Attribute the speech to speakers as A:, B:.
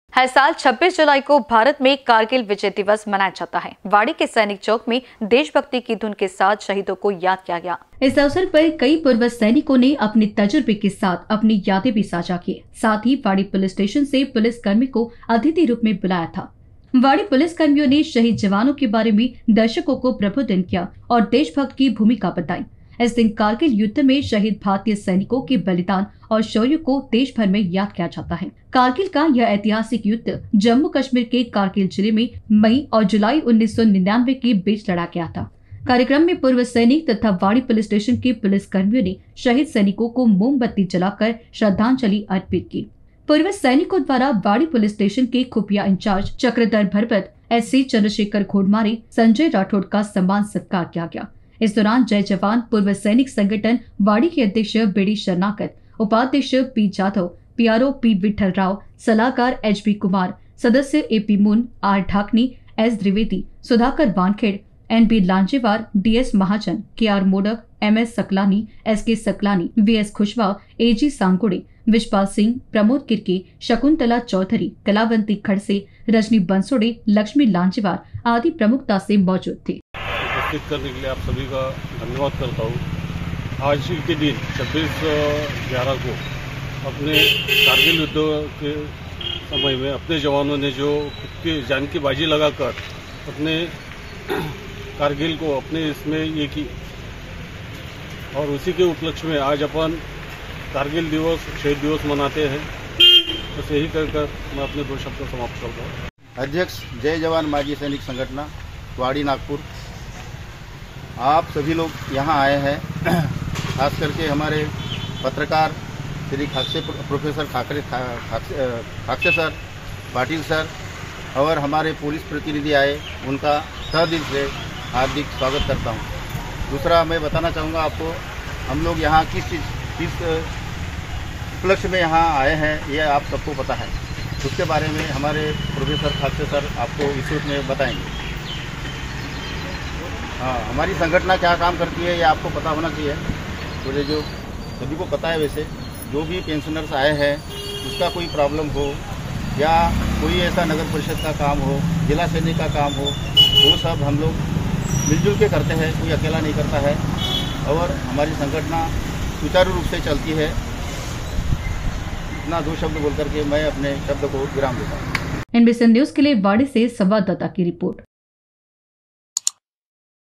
A: हर साल 26 जुलाई को भारत में कारगिल विजय दिवस मनाया जाता है। वाड़ी के सैनिक चौक में देशभक्ति की धुन के साथ शहीदों को याद किया गया। इस अवसर पर कई पूर्व सैनिकों ने अपने तजुर्बे के साथ अपनी यादें भी साझा की। साथ ही वाड़ी पुलिस स्टेशन से पुलिस कर्मी को अतिथि रूप में बुलाया था। वाड़ी पुलिस कर्मियों ने शहीद जवानों के बारे में दर्शकों को प्रबोधन किया और देशभक्त की भूमिका बताई। इस दिन कारगिल युद्ध में शहीद भारतीय सैनिकों के बलिदान और शौर्य को देश भर में याद किया जाता है। कारगिल का यह ऐतिहासिक युद्ध जम्मू कश्मीर के कारगिल जिले में मई और जुलाई 1999 के बीच लड़ा गया था। कार्यक्रम में पूर्व सैनिक तथा वाड़ी पुलिस स्टेशन के पुलिस कर्मियों ने शहीद सैनिकों को मोमबत्ती जलाकर श्रद्धांजलि अर्पित की। पूर्व सैनिकों द्वारा वाड़ी पुलिस स्टेशन के खुफिया इंचार्ज चक्रधर भरपत, SC चंद्रशेखर घोड़मारे, संजय राठौड़ का सम्मान सत्कार किया गया। इस दौरान जय जवान पूर्व सैनिक संगठन वाड़ी के अध्यक्ष बीडी शरणागत, उपाध्यक्ष P Jadhav, PRO P Vitthal Rao, सलाहकार HB कुमार, सदस्य AP मुन, R ढाकनी, S Dwivedi, Sudhakar Wankhede, NB Lanjewar, DS महाजन, KR modak, MS Saklani, SK Saklani, VS खुशवा, AG सांगुड़े, विशपाल Singh, Pramod किरके, शकुंतला चौधरी, कलावंती खड़से, रजनी बंसोड़े, लक्ष्मी लांजेवार आदि प्रमुखता से मौजूद थे।
B: उपस्थित करने के लिए आप सभी का धन्यवाद करता हूँ। आज के दिन 26/11 को अपने कारगिल युद्ध के समय में अपने जवानों ने जो खुद की जान की बाजी लगाकर अपने कारगिल को अपने इसमें ये की, और उसी के उपलक्ष्य में आज अपन कारगिल दिवस, शहीद दिवस मनाते हैं। बस यही कहकर मैं अपने 2 शब्द समाप्त करता हूँ।
C: अध्यक्ष जय जवान माजी सैनिक संगठन वाड़ी नागपुर, आप सभी लोग यहाँ आए हैं, खास करके हमारे पत्रकार Shri professor Khakse sir, Patil sir और हमारे पुलिस प्रतिनिधि आए, उनका तहे दिल से हार्दिक स्वागत करता हूँ। दूसरा मैं बताना चाहूँगा आपको, हम लोग यहाँ किस उपलक्ष्य में यहाँ आए हैं ये आप सबको पता है। उसके बारे में हमारे प्रोफेसर खाकसे सर आपको इस रूप में बताएंगे। हाँ, हमारी संगठन क्या काम करती है ये आपको पता होना चाहिए। तो ये जो सभी को पता है, वैसे जो भी पेंशनर्स आए हैं उसका कोई प्रॉब्लम हो या कोई ऐसा नगर परिषद का काम हो, जिला सैनिक का काम हो, वो सब हम लोग मिलजुल के करते हैं, कोई अकेला नहीं करता है और हमारी संगठन सुचारू रूप से चलती है। इतना 2 शब्द बोल करके मैं अपने शब्द को विराम देता हूँ।
A: NBC न्यूज के लिए वाड़ी से संवाददाता की रिपोर्ट।